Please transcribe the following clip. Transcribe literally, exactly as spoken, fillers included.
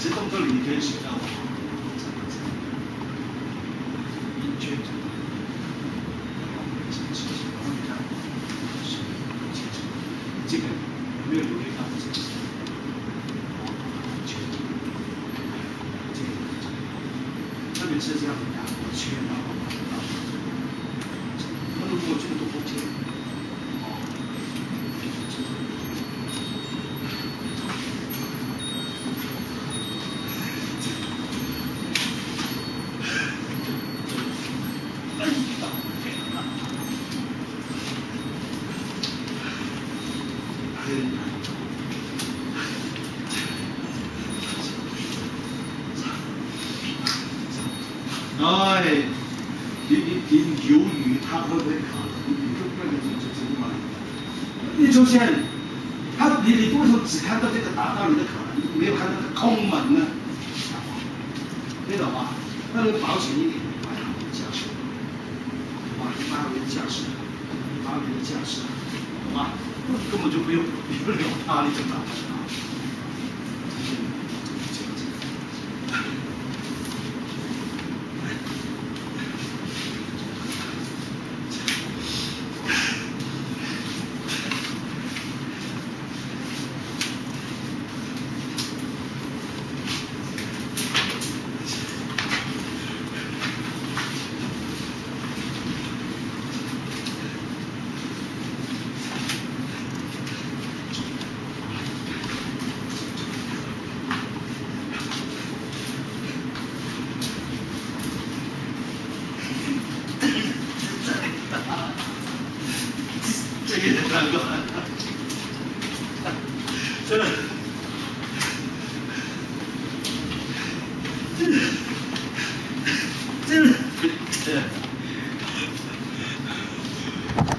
其实动作里你可以学到。一圈。这个有没有留意到？特别是这样两个圈，然后那如果这个多空间，哎，你你你犹豫，他会不会可能？你就不能就就这么，一出现，他你你为什么只看到这个达到你的可能，没有看到这个空门呢？对了吧？那就保险一点，把它加深，把八维加深，八维加深，懂吧？根本就不用不用它，你知道吗？这个真的，真的。